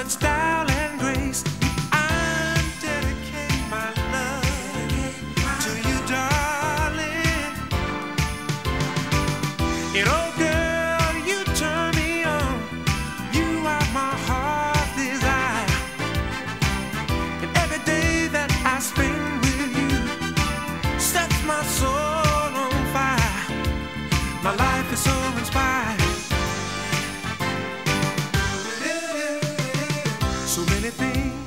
much style and grace. I'm dedicating my love to you, darling. And oh, girl, you turn me on. You are my heart's desire. And every day that I spend with you sets my soul on fire. My life is so inspired. So many things